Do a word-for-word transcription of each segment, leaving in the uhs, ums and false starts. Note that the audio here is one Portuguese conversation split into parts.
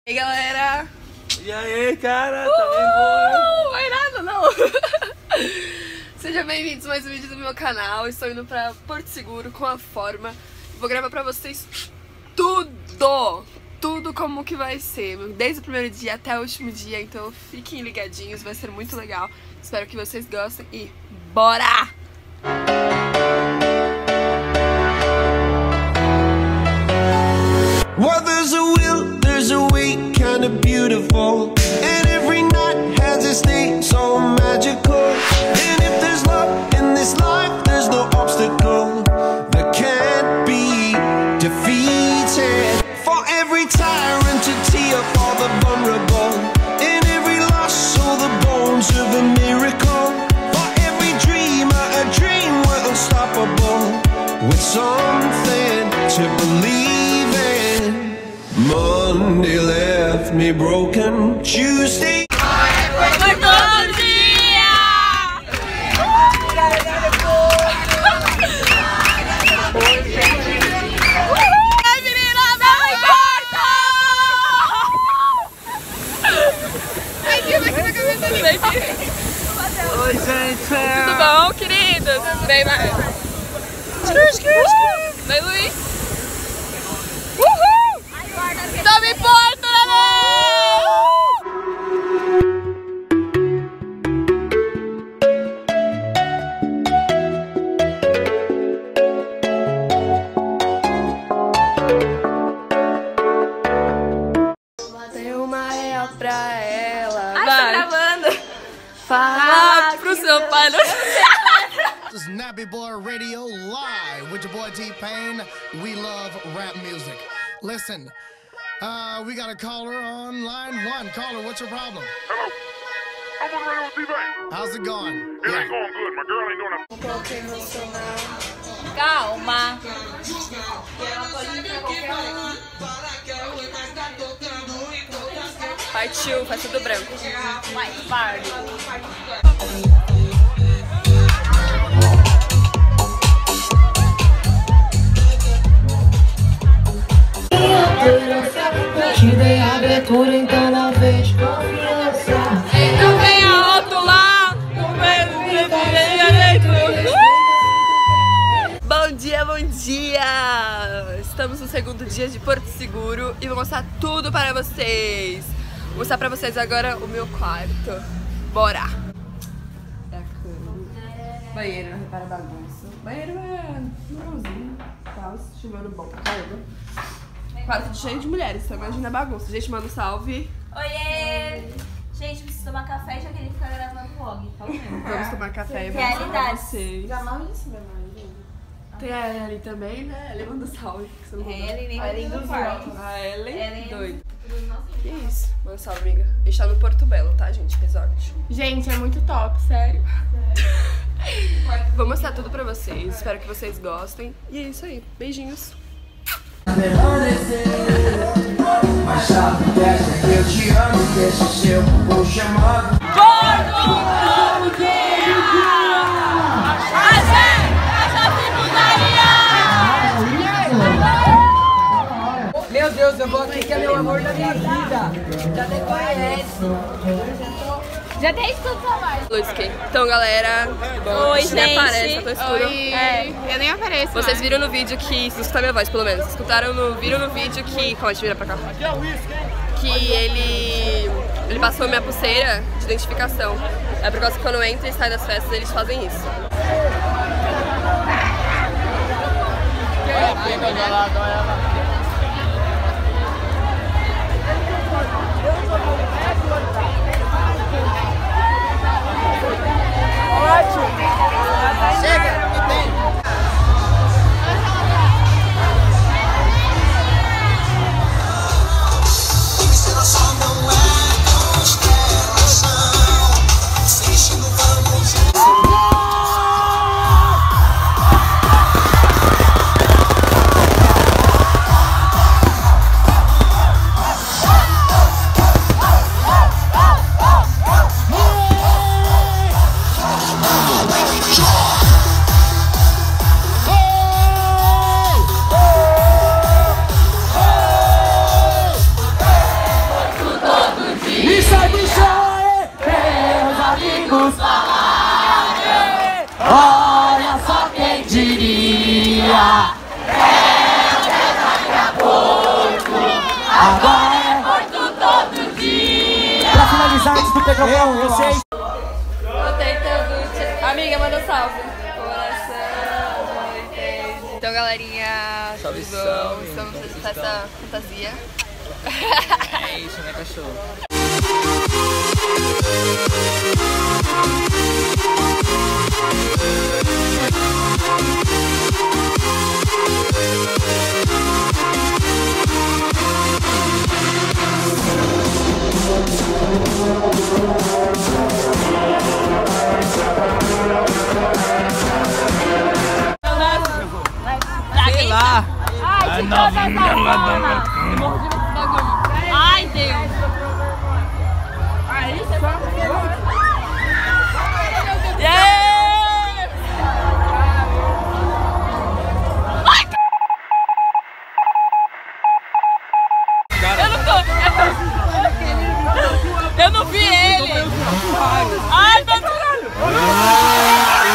E aí, galera? E aí, cara? Uh, tá bem boa? Vai nada, não. Sejam bem-vindos a mais um vídeo do meu canal. Estou indo pra Porto Seguro com a Forma. Vou gravar pra vocês tudo, tudo como que vai ser, desde o primeiro dia até o último dia. Então fiquem ligadinhos, vai ser muito legal. Espero que vocês gostem e bora! Well, there's a will, there's a way, kind of beautiful. And every night has its name, so magical. And if there's love in this life, there's no obstacle that can't be defeated. For every tyrant to tear for the vulnerable. In every loss, so the bones of a miracle. For every dreamer, a dream we're unstoppable. With something to believe in. Monday left me broken. Tuesday. Oi, gente! Tudo bom, queridos? Vem, vai. Vem, Luiz. Uhul! Tome Porto, tem uma real pra ela. Ai, vai. tô gravando. Fala pro seu pai. Não... This is Nappy Boy Radio live with your boy T-Pain. We love rap music. Listen, uh, we got a caller on line one. Caller, what's your problem? Hello. I'm on the radio with T-Pain. How's it going? It ain't going good. My girl ain't doing that. Calma. Partiu, faz tudo branco. Vai, pardo. Te dei abertura, então não fez confiança. Não venha rotular. Bom dia, bom dia! Estamos no segundo dia de Porto Seguro e vou mostrar tudo para vocês. Vou mostrar para vocês agora o meu quarto. Bora! É a cama. Banheiro, não repara bagunça. Banheiro é normalzinho, tal, chuveiro bom, caramba. Quarto cheio de mulheres, então imagina a bagunça. Gente, manda um salve. Oiê! Gente, preciso tomar café já que ele fica gravando vlog. Fala mesmo. Vamos tomar café e vamos falar pra Realidade. vocês. isso, meu marido. Tem a Ellen ali também, né? Ellen manda salve. Que você não mandou. Ellen, nem Ellen dos vlogs. A Ellen, Ellen. doida. Que isso? Manda salve, amiga. A gente tá no Porto Belo, tá, gente? Resort. Gente, é muito top, sério. Vou mostrar tudo pra vocês. Espero que vocês gostem. E é isso aí. Beijinhos. Mas sabe dessa que eu te amo, desse seu vou chamando. Meu Deus, eu vou aqui que é meu amor da minha vida. Já te conhece. Já tem escuta mais. Luiz, então, galera. Bom, Oi, a nem gente. aparece, eu tô escuro. Oi. É. Eu nem apareço. Vocês mais. viram no vídeo que, se escutar minha voz pelo menos, escutaram no, viram no vídeo que, calma, deixa eu virar pra cá, que ele, ele passou minha pulseira de identificação. É por causa que quando entra e sai das festas eles fazem isso. antes do microfone, vocês. Tô tentando te... Amiga, manda salve. Coração, entende? Então, galerinha, Salve, tudo salve. bom? Estamos nessa festa fantasia. É isso, né, cachorro? Sei lá. Ai, de todas as formas. Ai, Deus. Aí você vai. Yeah! Eu não tô. Eu não vi ele. Ai, meu caralho.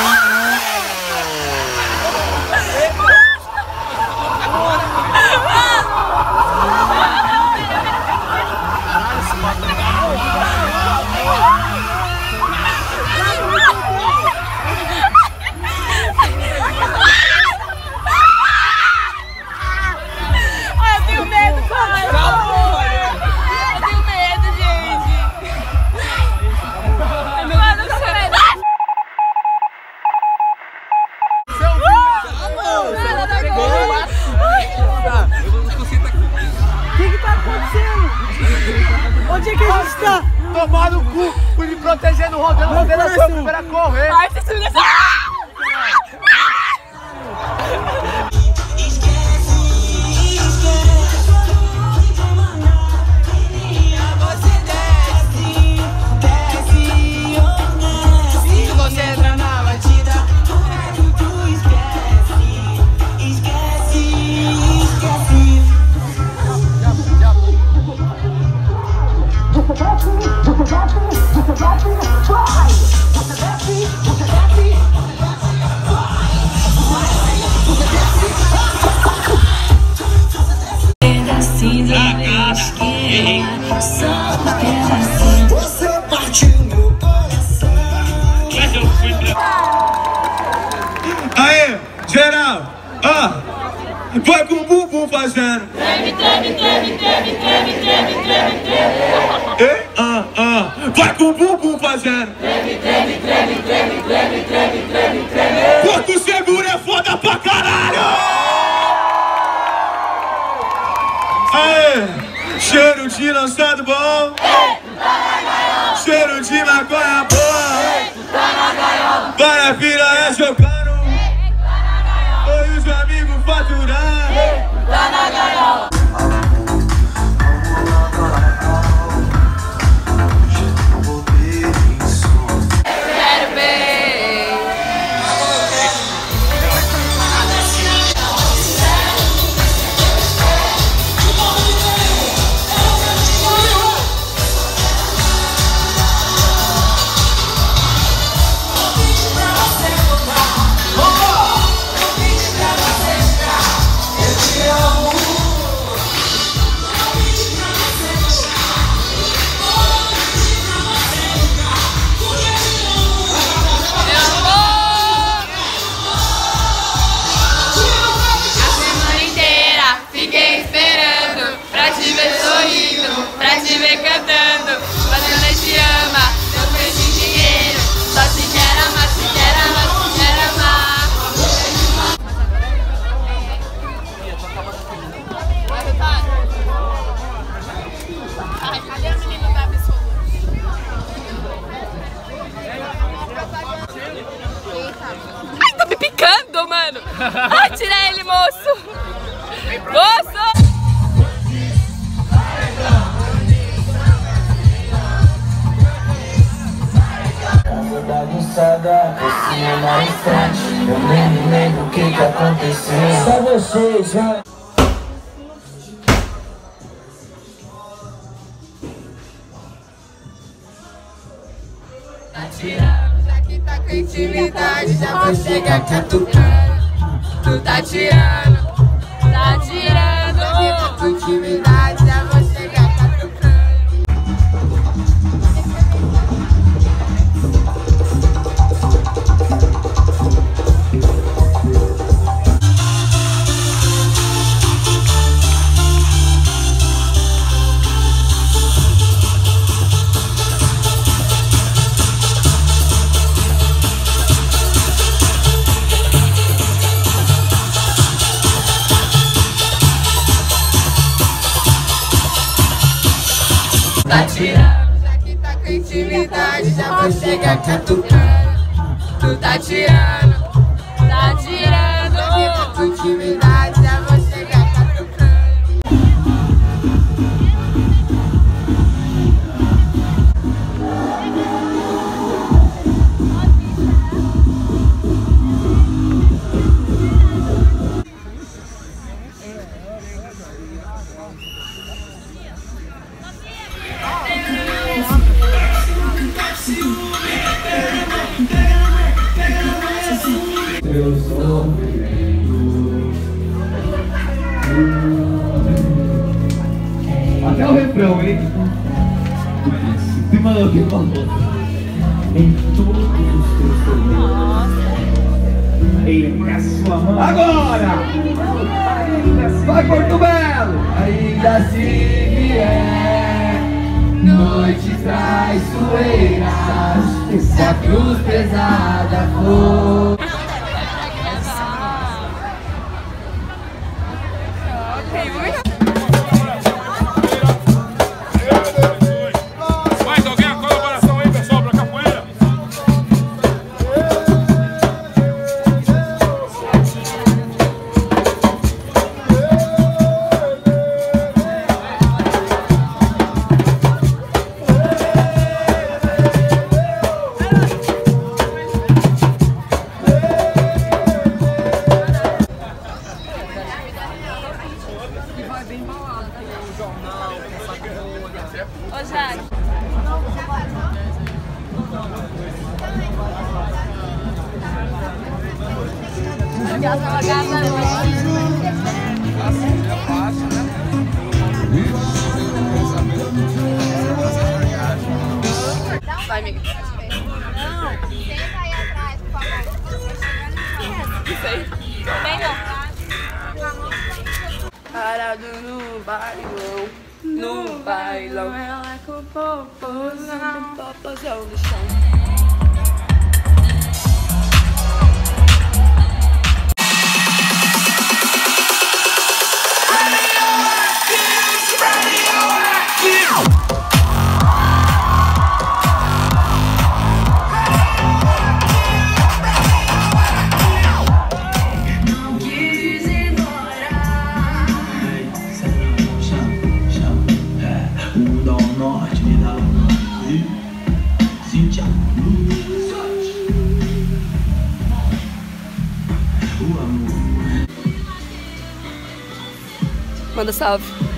Onde é que a gente tá? Tomar no cu, por me protegendo, rodando, rodando a sua primeira correr. Ai, você subiu nessa. Você partiu meu coração. Aê, geral, ó. Vai com o bumbum fazendo. Treme, treme, treme, treme, treme, treme, treme, treme. Ei, ah, ah. Vai com o bumbum fazendo. Treme, treme, treme, treme, treme, treme, treme, treme. Porto Seguro é foda pra caralho. Aê, cheiro de lançado bom. Cheiro de maconha boa. Vai a piranha jogando. Oi, os amigos faturando. Tá na gaiola. Quero ver. Ai, tá me picando, mano. Ai, tira ele, moço. Moço. Bagunçada, esse é mais instante. Eu nem me lembro o que que aconteceu. Só vocês, vai. Tá tirando, já que tá com intimidade, já vou chegar catucando. Tu tá tirando, tá tirando, já que tá com intimidade, já vou chegar catucando. Tá tirando, já que tá com intimidade, já vou chegar catucando. Tu tá tirando, tá tirando, já que tá com intimidade, já vou chegar catucando. Eu sou até o refrão, hein? Se mandou que falou. Em todos os teus torneios. Em a sua mão. Agora! Vai, Porto Belo! Ainda se vier noites traiçoeiras, se a cruz pesada for. Mais alguém a colaboração aí, pessoal, pra capoeira? Ô, Jaque. Vai, amiga. Não, senta aí atrás, por favor. Isso aí. Vem não. Parado no bailão, no bailão. Ela com o popozão, popozão no chão. Manda salve.